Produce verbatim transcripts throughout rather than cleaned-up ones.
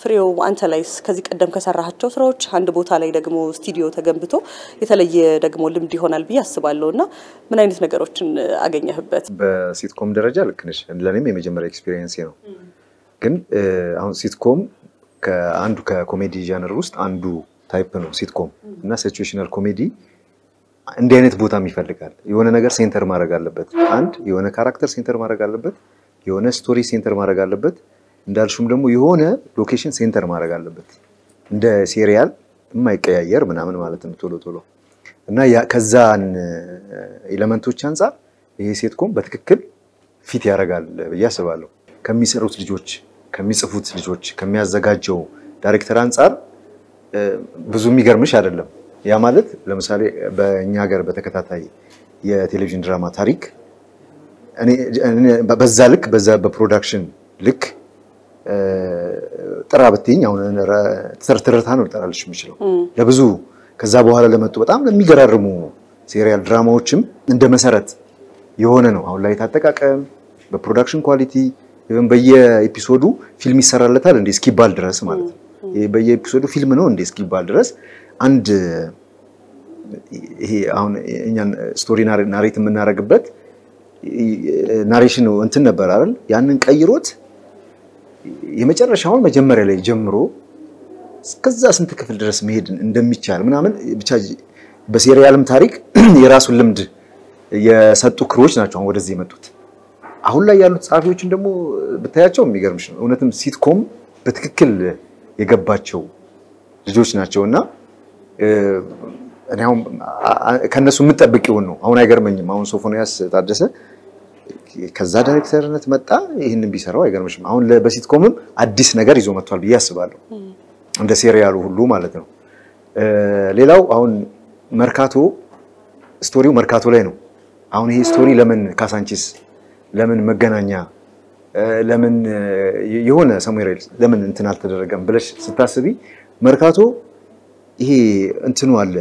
ፍሬው አንተ ላይስ ከዚህ ቀደም ከሰራሃቸው ስራዎች አንድ ቦታ ላይ ደግሞ ስቱዲዮ ተገንብቶ የተለየ ደግሞ ልምድ ይሆናል ብዬ አስባለሁና ምን አይነት ነገሮችን አገኘህበት? በሲትኮም ደረጃ ልክ ነሽ። ለኔም የመጀመሪያ ኤክስፒሪየንስ ነው። ግን አሁን ሲትኮም ከአንዱ ከኮሜዲ ጃነር ውስጥ አንዱ ታይፕ ነው ሲትኮም እና ሲቹዌሽናል ኮሜዲ እንደ አይነት ቦታም ይፈልጋል። የሆነ ነገር ሴንተር ማድረግ አለበት። አንድ የሆነ ካራክተር ሴንተር ማድረግ አለበት። የሆነ ስቶሪ ሴንተር ማድረግ አለበት። እንዳልሹም ደግሞ የሆነ ሎኬሽን ሴንተር ማድረግ አለበት። እንደ ሲሪያል የማይቀያየር ምናምን ማለት ነው ቶሎ ቶሎ እና ያ ከዛን ኤሌመንቶች አንፃር ይሄ ሲትኮም በትክክል ፊት ያደርጋል ብዬ አስባለሁ። ከሚሰሩት ልጆች፣ ከሚጽፉት ልጆች፣ ከሚያዘጋጀው ዳይሬክተር አንፃር ብዙ የሚገርምሽ አይደለም። ያ ማለት ለምሳሌ በእኛ ሀገር በተከታታይ የቴሌቪዥን ድራማ ታሪክ እኔ በዛ ልክ በዛ በፕሮዳክሽን ልክ ጥራ በትኝ አሁን ተርተርታ ነው ልጠራልሽ የምችለው ለብዙ ከዛ በኋላ ለመጡ በጣም ለሚገራርሙ ሲሪያል ድራማዎችም እንደ መሰረት የሆነ ነው። አሁን ላይ ታጠቃቀም በፕሮዳክሽን ኳሊቲ even በየኤፒሶዱ ፊልም ይሰራለታል እንደ እስኪባል ድረስ ማለት ነው። በየኤፒሶዱ ፊልም ነው እንደ እስኪባል ድረስ አንድ ይሄ አሁን እኛን ስቶሪ ናሬት የምናረግበት ናሬሽን እንትን ነበር አይደል? ያንን ቀይሮት የመጨረሻውን መጀመሪያ ላይ ጀምሮ እስከዛ ስንት ክፍል ድረስ መሄድ እንደሚቻል ምናምን ብቻ በሲሪያልም ታሪክ የራሱን ልምድ የሰጡ ክሮች ናቸው አሁን ወደዚህ የመጡት። አሁን ላይ ያሉት ጻፊዎችን ደግሞ ብታያቸው የሚገርምሽ ነው። እውነትም ሲትኮም በትክክል የገባቸው ልጆች ናቸውና እኔ አሁን ከነሱ የምጠብቀው ነው። አሁን አይገርመኝም። አሁን ሶፎንያስ ታደሰ ከዛ ዳይሬክተርነት መጣ ይሄንን ቢሰራው አይገርምሽም? አሁን በሲትኮምም አዲስ ነገር ይዞ መጥቷል ብዬ አስባለሁ። እንደ ሲሪያሉ ሁሉ ማለት ነው። ሌላው አሁን መርካቶ ስቶሪው መርካቶ ላይ ነው። አሁን ይሄ ስቶሪ ለምን ካሳንቺስ ለምን መገናኛ ለምን የሆነ ሰሙኤል ለምን እንትን አልተደረገም ብለሽ ስታስቢ መርካቶ ይሄ እንትኑ አለ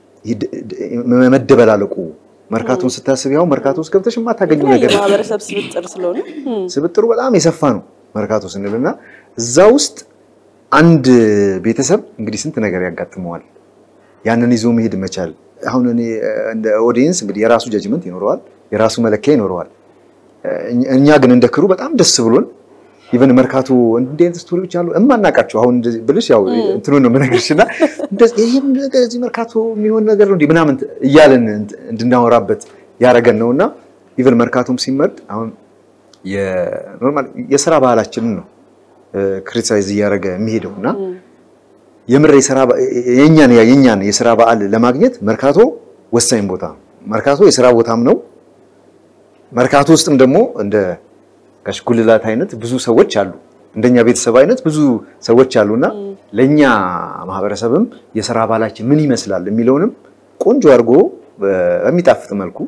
መደበላለቁ መርካቶን ስታስቢ ያው መርካቶ ውስጥ ገብተሽ ማታገኙ ነገር ነው። ማህበረሰብ ስብጥር ስለሆነ ስብጥሩ በጣም የሰፋ ነው መርካቶ ስንልና እዛ ውስጥ አንድ ቤተሰብ እንግዲህ ስንት ነገር ያጋጥመዋል። ያንን ይዞ መሄድ መቻል አሁን እኔ እንደ ኦዲየንስ እንግዲህ የራሱ ጃጅመንት ይኖረዋል፣ የራሱ መለኪያ ይኖረዋል። እኛ ግን እንደ ክሩ በጣም ደስ ብሎን ኢቨን መርካቶ እንደ አይነት ስቶሪዎች አሉ እማናቃቸው አሁን ብልሽ ያው እንትኑ ነው ምንነግርሽና እንደዚህ ይሄም እንደዚህ መርካቶ የሚሆን ነገር ነው እንዴ ምናምን እያለን እንድናወራበት ያረገን ነውና ኢቨን መርካቶም ሲመጥ አሁን የኖርማል የሥራ ባህላችንን ነው ክሪቲሳይዝ ያረገ የሚሄደውና የምር የሥራ የኛን የኛን የሥራ በዓል ለማግኘት መርካቶ ወሳኝ ቦታ መርካቶ የሥራ ቦታም ነው። መርካቶ ውስጥም ደግሞ እንደ ጋሽ ጉልላት አይነት ብዙ ሰዎች አሉ፣ እንደኛ ቤተሰብ አይነት ብዙ ሰዎች አሉና ለኛ ማህበረሰብም የሥራ ባህላችን ምን ይመስላል የሚለውንም ቆንጆ አርጎ በሚጣፍጥ መልኩ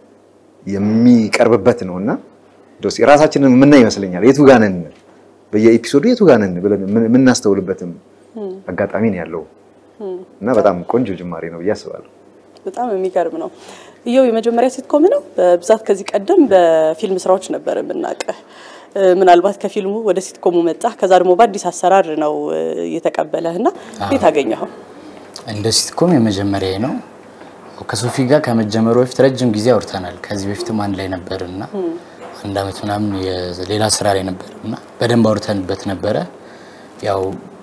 የሚቀርብበት ነውና ዶስ የራሳችንን ምን ይመስለኛል የቱ ጋር ነን በየኤፒሶዱ የቱ ጋር ነን ብለን ምን እናስተውልበትም አጋጣሚ ነው ያለው እና በጣም ቆንጆ ጅማሬ ነው ያስባለሁ። በጣም የሚገርም ነው። ይሄው የመጀመሪያ ሲትኮም ነው። በብዛት ከዚህ ቀደም በፊልም ስራዎች ነበር የምናቀህ። ምናልባት ከፊልሙ ወደ ሲትኮሙ መጣ ከዛ ደግሞ በአዲስ አሰራር ነው የተቀበለህና እንዴት አገኘኸው? እንደ ሲትኮም የመጀመሪያ ነው። ከሶፊ ጋር ከመጀመሩ በፊት ረጅም ጊዜ አውርተናል። ከዚህ በፊትም አንድ ላይ ነበርና አንድ አመት ምናምን የሌላ ስራ ላይ ነበርና በደንብ አውርተንበት ነበረ። ያው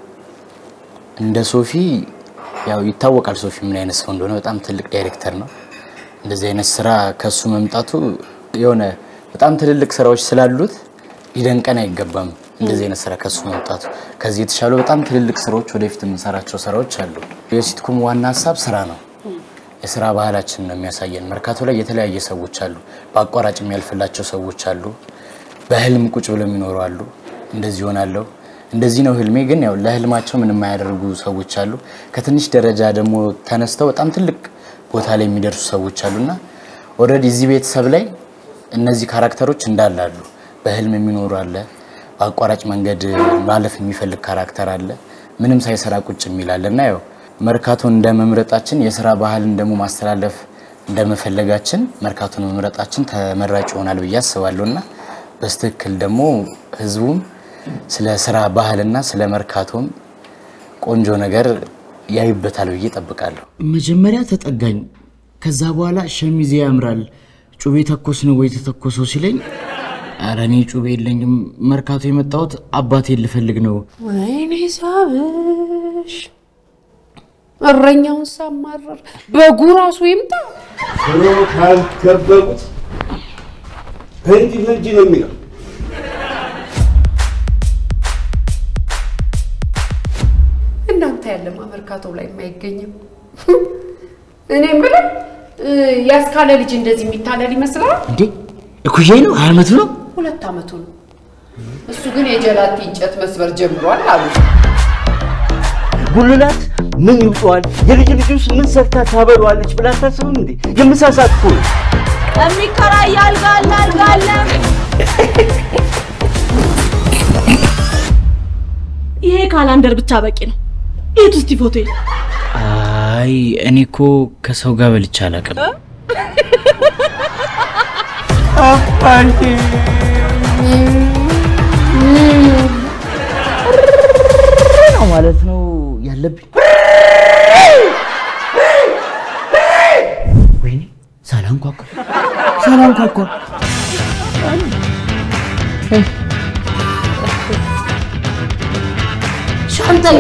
እንደ ሶፊ ያው ይታወቃል ሶፊ ምን አይነት ሰው እንደሆነ በጣም ትልቅ ዳይሬክተር ነው። እንደዚህ አይነት ስራ ከሱ መምጣቱ የሆነ በጣም ትልልቅ ስራዎች ስላሉት ሊደንቀን አይገባም። እንደዚህ አይነት ስራ ከሱ መምጣቱ ከዚህ የተሻለ በጣም ትልልቅ ስራዎች ወደፊት የምንሰራቸው ስራዎች አሉ። የሲትኮም ዋና ሐሳብ ስራ ነው። የሥራ ባህላችን ነው የሚያሳየን። መርካቶ ላይ የተለያየ ሰዎች አሉ፣ በአቋራጭ የሚያልፍላቸው ሰዎች አሉ፣ በህልም ቁጭ ብለው የሚኖሩ አሉ። እንደዚህ ሆናለው እንደዚህ ነው ህልሜ ግን ያው ለህልማቸው ምንም የማያደርጉ ሰዎች አሉ። ከትንሽ ደረጃ ደግሞ ተነስተው በጣም ትልቅ ቦታ ላይ የሚደርሱ ሰዎች አሉና ኦሬዲ እዚህ ቤተሰብ ላይ እነዚህ ካራክተሮች እንዳላሉ በህልም የሚኖሩ አለ፣ በአቋራጭ መንገድ ማለፍ የሚፈልግ ካራክተር አለ፣ ምንም ሳይሰራ ቁጭ የሚላልና ያው መርካቶን እንደመምረጣችን የሥራ ባህልን ደግሞ ማስተላለፍ እንደመፈለጋችን መርካቶን መምረጣችን ተመራጭ ይሆናል ብዬ አስባለሁና በስተክል ደግሞ ህዝቡም ስለ ስራ ባህልና ስለ መርካቶም ቆንጆ ነገር ያይበታል ብዬ ተጠብቃለሁ መጀመሪያ ተጠጋኝ ከዛ በኋላ ሸሚዜ ያምራል ጩቤ ተኮስ ነው ወይ ተተኮሰው ሲለኝ አራኔ ጩቤ የለኝም መርካቶ የመጣሁት አባቴን ልፈልግ ነው ወይኔ ሳብሽ እረኛውን ሳማረር በጉራሱ ይምጣ ፍሮ ካልከበቡት ፈንጂ ፈንጂ ነው የሚለው እናንተ ያለማ መርካቶ ላይ የማይገኝም እኔም ብለ ያስካለ ልጅ እንደዚህ የሚታለል ይመስላል እንዴ እኩዬ ነው ሃያ አመቱ ነው ሁለት አመቱ ነው እሱ ግን የጀላቲ እንጨት መስበር ጀምሯል አሉ ጉልላት ምን ይውጣል የልጅ ልጅስ ምን ሰርታ ታበሏለች ብላ ታስብም እንዴ የምሳሳት እኮ የሚከራ ያልጋል አልጋለ ይሄ ካላንደር ብቻ በቂ ነው እት እስቲ ፎቶ አይ እኔ እኮ ከሰው ጋር በልቻ አላቀም አባንቴ ነው ማለት ነው ያለብኝ ወይኔ ሰላም ኳኳ ሰላም ኳኳ ሻንጣዬ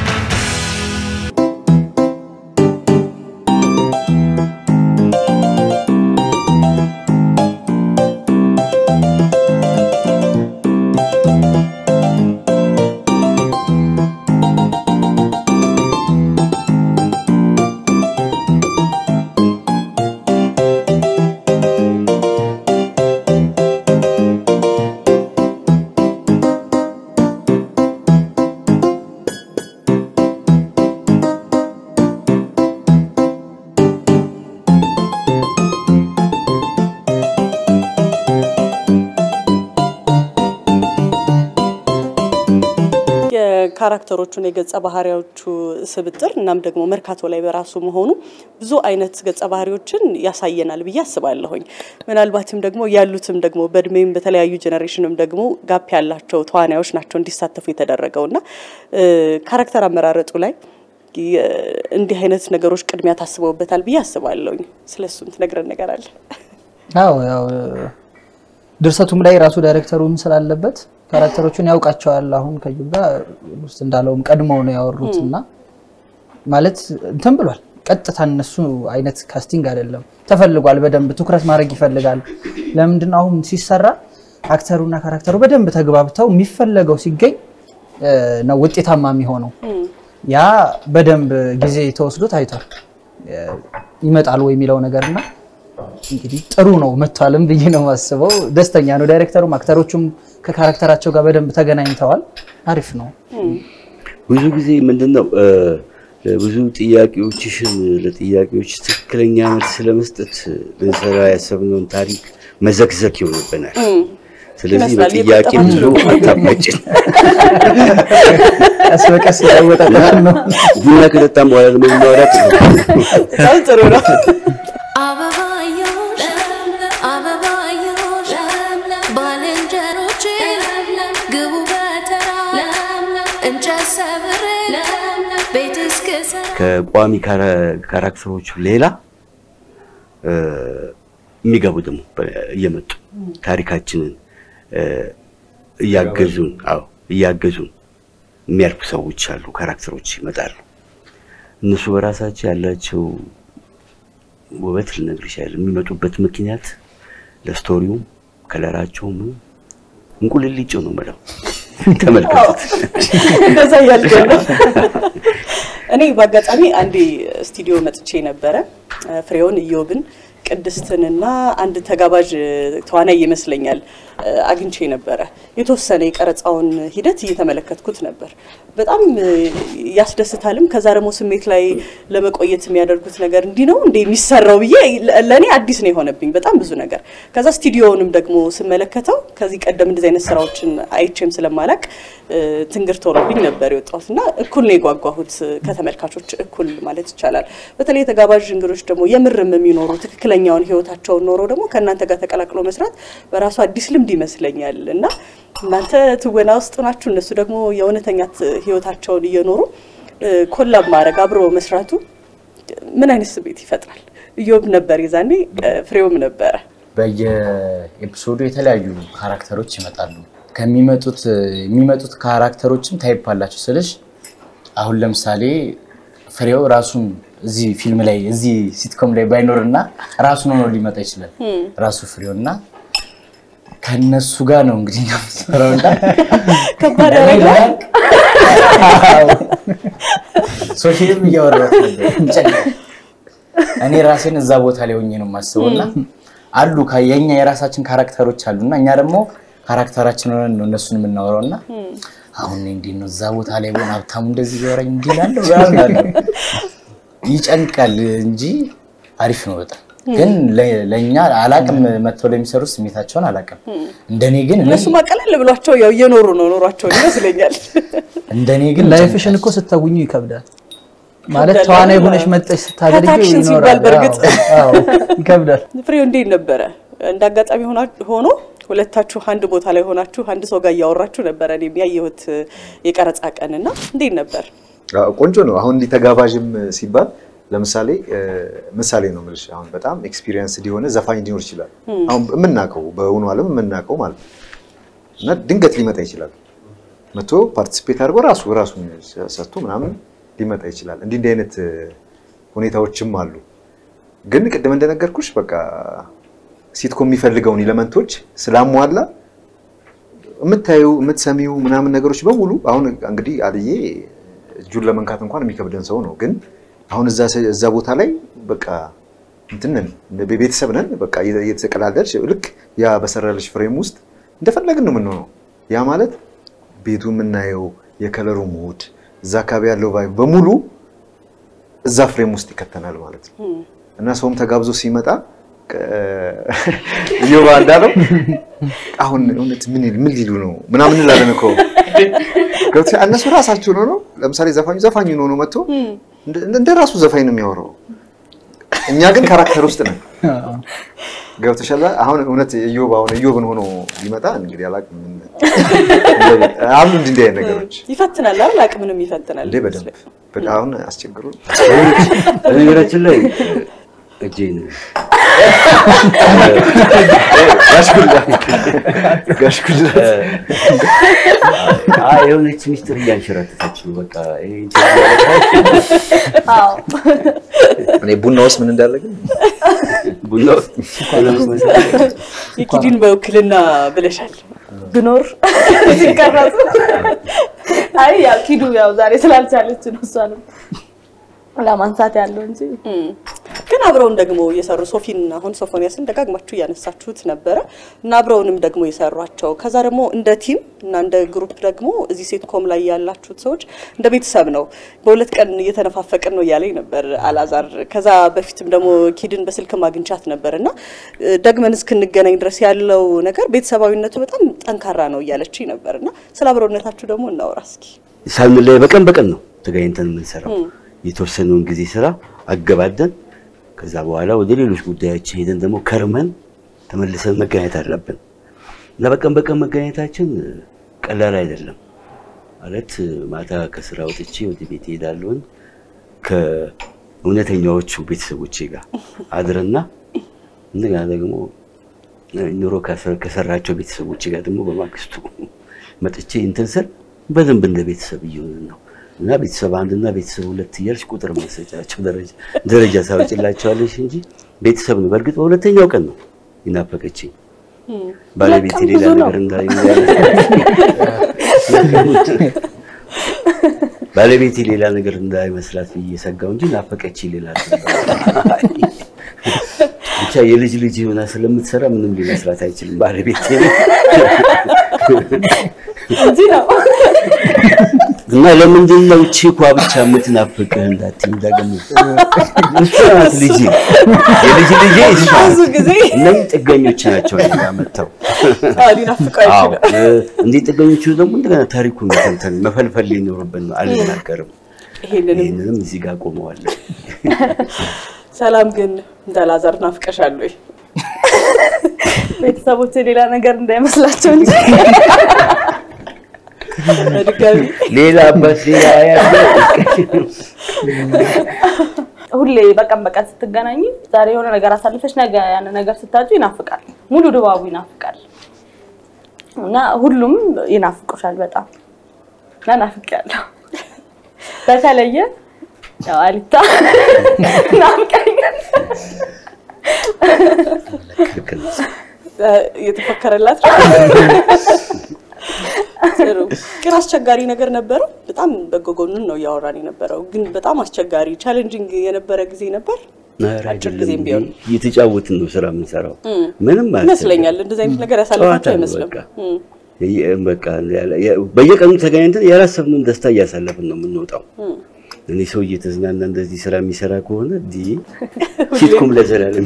ካራክተሮቹን የገጸ ባህሪያዎቹ ስብጥር እናም ደግሞ መርካቶ ላይ በራሱ መሆኑ ብዙ አይነት ገጸ ባህሪዎችን ያሳየናል ብዬ አስባለሁኝ ምናልባትም ደግሞ ያሉትም ደግሞ በእድሜም በተለያዩ ጄነሬሽንም ደግሞ ጋፕ ያላቸው ተዋናዮች ናቸው እንዲሳተፉ የተደረገውና ካራክተር አመራረጡ ላይ እንዲህ አይነት ነገሮች ቅድሚያ ታስበውበታል ብዬ አስባለሁኝ ስለሱም ትነግረን ነገር አለ አዎ ያው ድርሰቱም ላይ ራሱ ዳይሬክተሩም ስላለበት ካራክተሮቹን ያውቃቸዋል አሁን ከዩጋ ውስጥ እንዳለውም ቀድመው ነው ያወሩትና ማለት እንትን ብሏል ቀጥታ እነሱ አይነት ካስቲንግ አይደለም ተፈልጓል በደንብ ትኩረት ማድረግ ይፈልጋል ለምንድን አሁን ሲሰራ አክተሩና ካራክተሩ በደንብ ተግባብተው የሚፈልገው ሲገኝ ነው ውጤታማ የሚሆነው ያ በደንብ ጊዜ ተወስዶ ታይቷል ይመጣል ወይ የሚለው ነገርና እንግዲህ ጥሩ ነው መጥቷልም ብዬ ነው ማስበው ደስተኛ ነው ዳይሬክተሩም አክተሮቹም ከካራክተራቸው ጋር በደንብ ተገናኝተዋል አሪፍ ነው ብዙ ጊዜ ምንድነው ብዙ ጥያቄዎችሽን ለጥያቄዎች ትክክለኛ መልስ ለመስጠት ለሰራ ያሰብነውን ታሪክ መዘክዘክ ይሆንብናል ስለዚህ በጥያቄ ሁሉ አታመጭን አስበቀስ ያወጣጣ ነው ቡና ከጠጣም በኋላ ደግሞ ማውራት ነው ጥሩ ነው አበባዮሽ አበባዮሽ ባልንጀሮቼ ግቡ በተራ እንጨት ሰብሬ ቤት እስክሰራ ከቋሚ ካራክተሮች ሌላ የሚገቡ ደግሞ እየመጡ ታሪካችንን እያገዙን አዎ እያገዙን የሚያልፉ ሰዎች አሉ ካራክተሮች ይመጣሉ እነሱ በራሳቸው ያላቸው ውበት ልነግርሽ አይደል የሚመጡበት ምክንያት ለስቶሪው ከለራቸው እንቁልልጭ ነው ማለት ተመልከቱት እንደዛ ያልከለ እኔ ባጋጣሚ አንዴ ስቱዲዮ መጥቼ ነበር ፍሬውን ኢዮብን ቅድስትንና አንድ ተጋባዥ ተዋናይ ይመስለኛል አግኝቼ ነበር የተወሰነ የቀረጻውን ሂደት እየተመለከትኩት ነበር በጣም ያስደስታልም ከዛ ደግሞ ስሜት ላይ ለመቆየት የሚያደርጉት ነገር እንዲ ነው እንደ የሚሰራው ብዬ ለኔ አዲስ ነው የሆነብኝ በጣም ብዙ ነገር ከዛ ስቱዲዮውንም ደግሞ ስመለከተው ከዚህ ቀደም እንደዚህ አይነት ስራዎችን አይቼም ስለማላቅ ትንግርት ሆኖብኝ ነበር የወጣሁትና እኩል ነው የጓጓሁት ከተመልካቾች እኩል ማለት ይቻላል በተለይ ተጋባዥ እንግዶች ደግሞ የምርም የሚኖሩ ትክክለኛውን ህይወታቸውን ኖሮ ደግሞ ከናንተ ጋር ተቀላቅሎ መስራት በራሱ አዲስ ልምድ ይመስለኛል እና እናንተ ትወና ውስጥ ናችሁ እነሱ ደግሞ የእውነተኛ ህይወታቸውን እየኖሩ ኮላብ ማድረግ አብሮ መስራቱ ምን አይነት ስሜት ይፈጥራል? ኢዮብ ነበር ይዛኔ ፍሬውም ነበር በየኤፒሶዱ የተለያዩ ካራክተሮች ይመጣሉ ከሚመጡት የሚመጡት ካራክተሮችም ታይፕ አላቸው ስለሽ አሁን ለምሳሌ ፍሬው ራሱን እዚህ ፊልም ላይ እዚህ ሲትኮም ላይ ባይኖርና ራሱን ሆኖ ሊመጣ ይችላል ራሱ ፍሬውና ከነሱ ጋር ነው እንግዲህ ሰራውና ከባድ አይደለም ሶሺየም እያወራሁ ነበር እኔ ራሴን እዛ ቦታ ላይ ሆኜ ነው ማስበውና አሉ ከየኛ የራሳችን ካራክተሮች አሉና እኛ ደግሞ ካራክተራችን ሆነን ነው እነሱን የምናወራውና አሁን እንዴ ነው እዛ ቦታ ላይ ሆነ ሀብታሙ እንደዚህ ያወራኝ እንዲላለው ያለው ይጨንቃል እንጂ አሪፍ ነው በጣም ግን ለኛ አላቅም መጥቶ ለሚሰሩ ስሜታቸውን አላቅም እንደኔ ግን እነሱ ማቀለል ብሏቸው ያው እየኖሩ ነው ኖሯቸው ይመስለኛል እንደኔ ግን ላይፍሽን እኮ ስታውኙ ይከብዳል ማለት ተዋናይ ሆነሽ መጥተሽ ስታገርጂ ይኖራል በርግጥ አዎ ይከብዳል ፍሬው እንዴ ነበር እንዳጋጣሚ ሆኖ ሁለታችሁ አንድ ቦታ ላይ ሆናችሁ አንድ ሰው ጋር ያወራችሁ ነበር እኔ የሚያየሁት የቀረጻ ቀንና እንዴ ነበር ቆንጆ ነው አሁን ሊተጋባዥም ሲባል ለምሳሌ ምሳሌ ነው ማለት አሁን በጣም ኤክስፒሪየንስ ሊሆነ ዘፋኝ ሊኖር ይችላል አሁን ምንናቀው በእውኑ ዓለም ምንናቀው ማለት እና ድንገት ሊመጣ ይችላል መቶ ፓርቲሲፔት አድርጎ ራሱ ራሱ ሰጥቶ ምናምን ሊመጣ ይችላል እንዴ እንደ አይነት ሁኔታዎችም አሉ ግን ቅድም እንደነገርኩሽ በቃ ሲትኮም የሚፈልገውን ኤሌመንቶች ስላሟላ የምታዩ የምትሰሚው ምናምን ነገሮች በሙሉ አሁን እንግዲህ አልዬ ጁል ለመንካት እንኳን የሚከብደን ሰው ነው ግን አሁን እዛ እዛ ቦታ ላይ በቃ እንትነን በቤተሰብ ነን በቃ እየተቀላለልሽ ልክ ያ በሰራልሽ ፍሬም ውስጥ እንደፈለግን ነው የምንሆነው ያ ማለት ቤቱ የምናየው የከለሩ ሙድ እዛ አካባቢ ያለው ቫይብ በሙሉ እዛ ፍሬም ውስጥ ይከተናል ማለት ነው እና ሰውም ተጋብዞ ሲመጣ ይዮባ እንዳለው አሁን እውነት ምን ምን ሊሉ ነው ምናምን እንላለን እኮ ገብቶ እነሱ ራሳቸው ነው ነው ለምሳሌ ዘፋኙ ዘፋኙ ነው ነው መጥቶ እንደ ራሱ ዘፋኝ ነው የሚያወራው እኛ ግን ካራክተር ውስጥ ነን ገብቶሻል አሁን እውነት ኢዮብ አሁን ኢዮብን ሆኖ ሊመጣ እንግዲህ አላቅም አሁን እንዴ እንደ ነገሮች ይፈትናል አይደል አቅምንም ይፈትናል እንዴ በደንብ በቃ አሁን አስቸግሩ ነገራችን ላይ እጄን ጋሽኩላ ጋሽኩላ አይ የሆነች ሚስጥር እያንሸራተተች ነው በቃ አዎ እኔ ቡና ውስጥ ምን እንዳለ ግን ቡና ውስጥ የኪዲን በውክልና ብለሻል ብኖር ሲቀራጽ አይ ያ ኪዱ ያው ዛሬ ስላልቻለች ነው እሷንም ለማንሳት ያለው እንጂ ግን አብረውን ደግሞ የሰሩ ሶፊን አሁን ሶፎኒያስን ደጋግማችሁ ያነሳችሁት ነበር እና አብረውንም ደግሞ የሰሯቸው ከዛ ደግሞ እንደ ቲም እና እንደ ግሩፕ ደግሞ እዚህ ሴትኮም ላይ ያላችሁት ሰዎች እንደ ቤተሰብ ነው በሁለት ቀን እየተነፋፈቅን ነው ያለኝ ነበር አላዛር ከዛ በፊትም ደግሞ ኪድን በስልክ ማግንቻት ነበርና ደግመን እስክንገናኝ ድረስ ያለው ነገር ቤተሰባዊነቱ በጣም ጠንካራ ነው ያለችኝ ነበርና ስለ አብረውነታችሁ ደግሞ እናወራ እስኪ ሳንለይ በቀን በቀን ነው ተገናኝተን የምንሰራው የተወሰነውን ጊዜ ስራ አገባደን ከዛ በኋላ ወደ ሌሎች ጉዳዮች ሄደን ደግሞ ከርመን ተመልሰን መገናኘት አለብን እና በቀን በቀን መገናኘታችን ቀላል አይደለም ማለት ማታ ከስራ ወጥቼ ወደ ቤት ሄዳለሁ ከእውነተኛዎቹ ቤተሰቦቼ ጋር አድረና እንደገና ደግሞ ኑሮ ከሰራቸው ቤተሰቦቼ ጋር ደግሞ በማክስቱ መጥቼ እንትን ስል በደንብ እንደ ቤተሰብ ይሆን ነው እና ቤተሰብ አንድና ቤተሰብ ሁለት ይያልሽ ቁጥር ማሰጫቸው ደረጃ ደረጃ ሳውጭላቸዋለሽ እንጂ ቤተሰብ ነው በርግጥ በሁለተኛው ቀን ነው ይናፈቀችኝ ባለቤቴ ሌላ ነገር እንዳይ ባለቤቴ ሌላ ነገር እንዳይመስላት እየሰጋው እንጂ ናፈቀችኝ ሌላ ብቻ የልጅ ልጅ ሆና ስለምትሰራ ምንም ሊመስላት አይችልም ባለቤቴ እንጂ ነው እና ለምንድን ነው ቺኳ ብቻ የምትናፍቅህ እንዳትይ ደግሞ እሷት ልጅ የልጅ ልጅ ብዙ ጊዜ እነም ጥገኞች ናቸው ያመጣው አዲ ናፍቀው አይችልም እንዴ ጥገኞቹ ደግሞ እንደገና ታሪኩን እንትን መፈልፈል ሊኖርብን ነው አልናገርም ይሄንንም እዚህ ጋር ቆመዋል ሰላም ግን እንዳላዛር ናፍቀሻል ወይ ቤተሰቦቼ ሌላ ነገር እንዳይመስላቸው እንጂ ድጋሚ ሌላ አባት ሌላ አያት ሁሌ በቀን በቀን ስትገናኙ ዛሬ የሆነ ነገር አሳልፈሽ ነገ ያን ነገር ስታጩ ይናፍቃል ሙሉ ድባቡ ይናፍቃል እና ሁሉም ይናፍቁሻል በጣም እና ናፍቄያለሁ በተለየ ያው አሊታ ናፍቀኛል የተፈከረላት ጥሩ ግን አስቸጋሪ ነገር ነበረው በጣም በጎጎኑን ነው ያወራን የነበረው ግን በጣም አስቸጋሪ ቻሌንጂንግ የነበረ ጊዜ ነበር አጭር ጊዜም ቢሆን እየተጫወትን ነው ስራ የምንሰራው ምንም ማለት ይመስለኛል እንደዚህ አይነት ነገር ያሳለፋቸው አይመስልም በቃ በየቀኑ ተገናኝተን ያላሰብነውን ደስታ እያሳለፍን ነው የምንወጣው እኔ ሰው እየተዝናና እንደዚህ ስራ የሚሰራ ከሆነ ዲ ሲትኮም ለዘላለም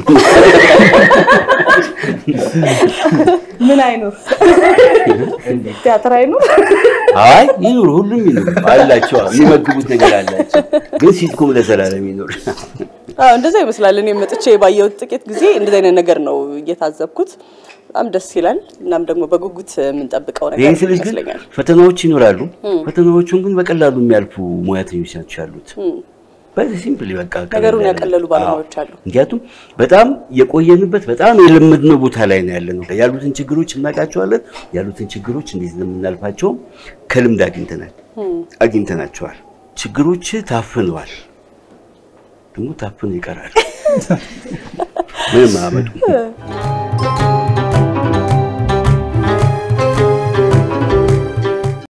ምን አይኖር ቲያትር አይኖር አይ ይኖር ሁሉም ይኖር አላቸው የሚመግቡት ነገር አላቸው ግን ሲትኮም ለዘላለም ይኖር አዎ እንደዛ ይመስላል እኔ መጥቼ ባየው ጥቂት ጊዜ እንደዛ አይነት ነገር ነው እየታዘብኩት በጣም ደስ ይላል እናም ደግሞ በጉጉት ምን ጠብቀው ነገር ይመስለኛል ፈተናዎች ይኖራሉ ፈተናዎቹን ግን በቀላሉ የሚያልፉ ሙያተኞች ናቸው ያሉት በዚህ ሲምፕሊ በቃ ነገሩን ያቀለሉ ባለሙያዎች አሉ እንግዲያቱም በጣም የቆየንበት በጣም የለመድነው ቦታ ላይ ነው ያለነው ያሉትን ችግሮች እናቃቸዋለን ያሉትን ችግሮች እንዴት እንደምናልፋቸው ከልምድ አግኝተናል አግኝተናቸዋል ችግሮች ታፍነዋል ደግሞ ታፍነው ይቀራሉ ምንም አመጡ